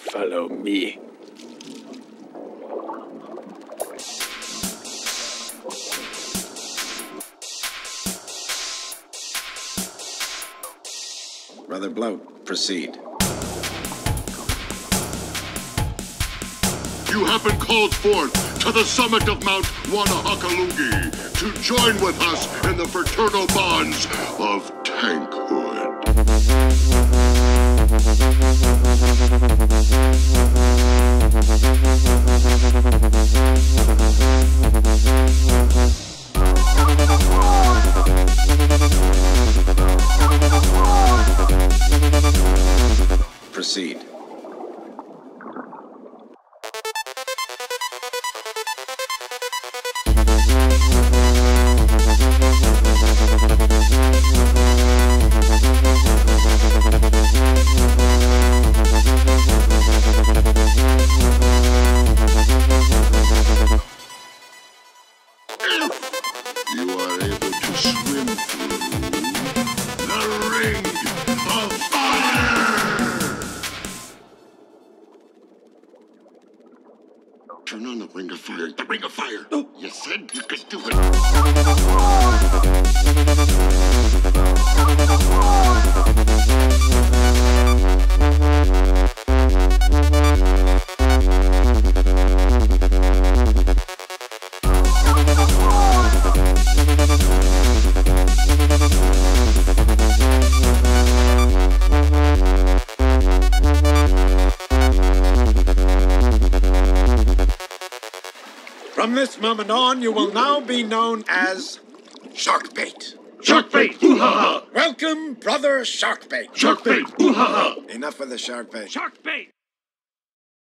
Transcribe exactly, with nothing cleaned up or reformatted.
Follow me. Brother Bloat, proceed. You have been called forth to the summit of Mount Wanahakalungi to join with us in the fraternal bonds of tankhood. Proceed. You are able to swim through the ring of fire! Turn on the ring of fire. The ring of fire! Oh, you said you could do it. From this moment on, you will now be known as Sharkbait. Sharkbait! Ooh-ha-ha! Welcome, brother Sharkbait. Sharkbait! Ooh-ha-ha! Enough of the shark bait. Shark bait!